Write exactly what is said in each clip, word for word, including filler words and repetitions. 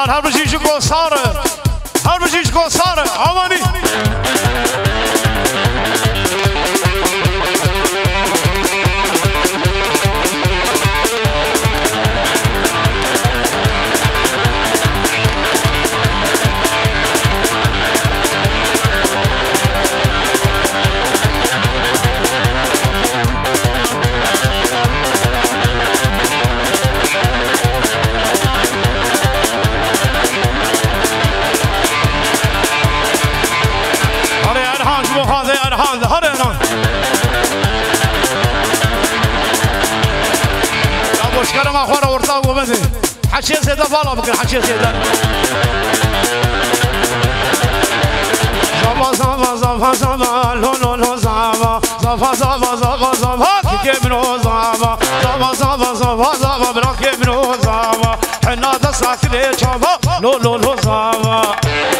Lan her bir şey çıkıyor sarı. Her bir şey çıkıyor sarı. Amani. كرم أخوان ورطاق وبني حشي زيادة فالا بكر حشي زيادة زفا زفا زفا زفا لو لو لو زفا زفا زفا زفا زفا كيف منو زفا زفا زفا زفا زفا بلا كيف منو زفا حنا دساك لي شافا لو لو لو زفا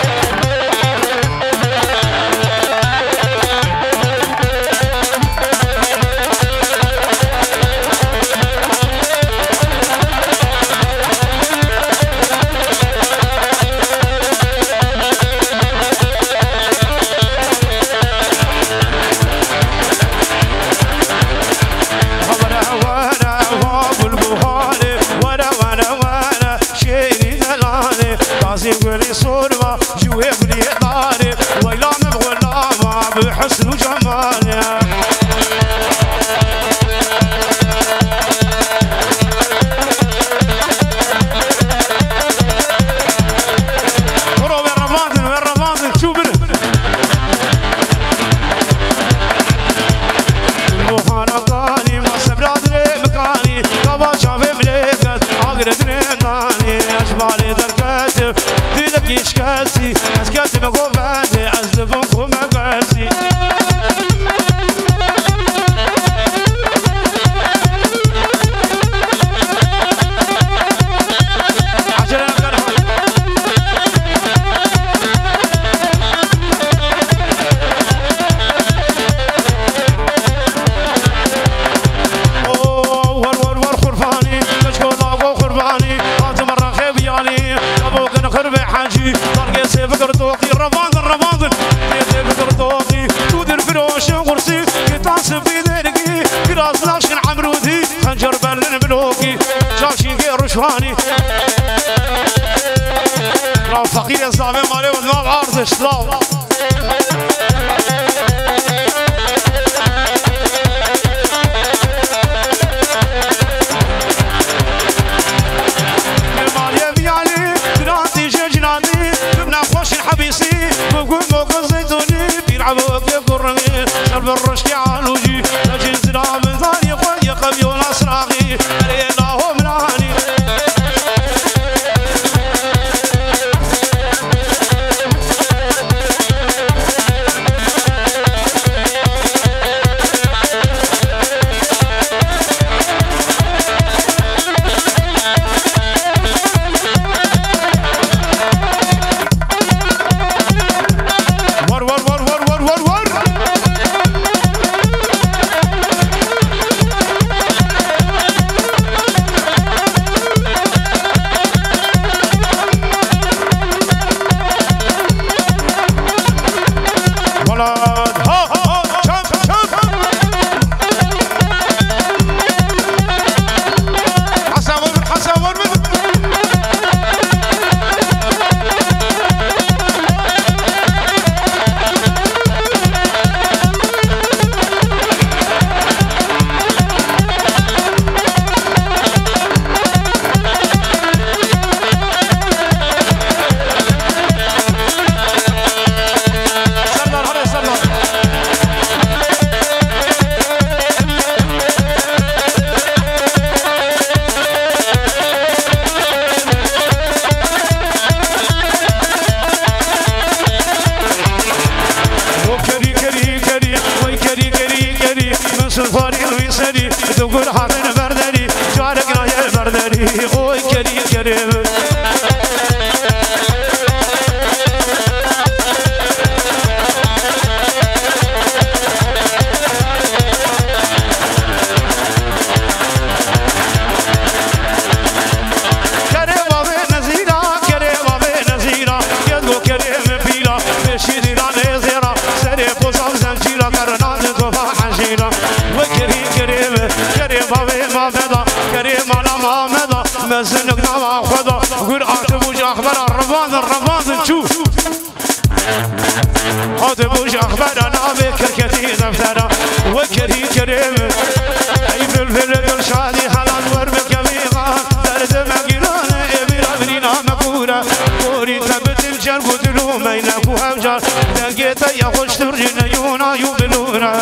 بحسن وجمالها قرب يا رمضان يا رمضان شوفنا المهارقاني ما سبرادني مكاني طبعا شافي مليكت عقردني ناني أشبالي دركاتي ديدك يشكاتي أسكاتي مقوفاتي أزدفنكم مقاسي شواني لو فقير الزعمة مالي وما بعرضش لو مالي بيالي جناتي جناتي جبنا خوش الحبيسي بقول موقع زيتوني بيلعبوا كيف قرني شرب الرشك عالوجي لجن زرام ثاني قوي قبي ونصراغي عليناهم ناني كريم على محمد مزنك نوع خدا قول أعتبوش أخبار الرفاض الرفاض نشوف أعتبوش أخبار أنا بكر كتير دفترة وكريم كريم أي فلفل قل شادي حلال وربك كبيرة درد مقيران إبرا بنينا مقورة قوري ثبت الجرب ودلو مينك وهوجار لقيت يا خوش ترجن يونا يبلونا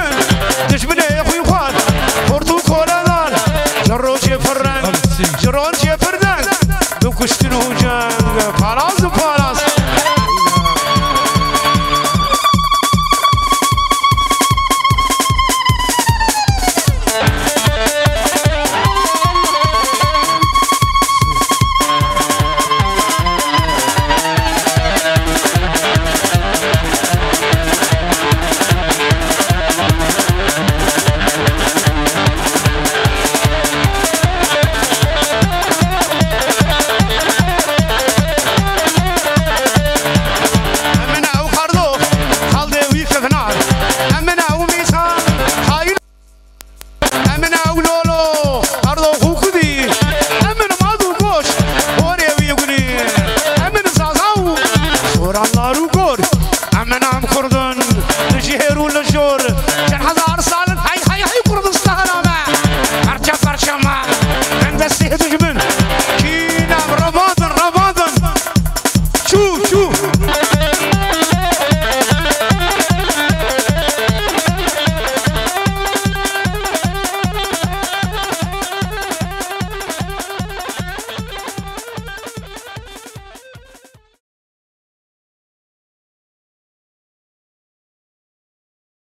Llorón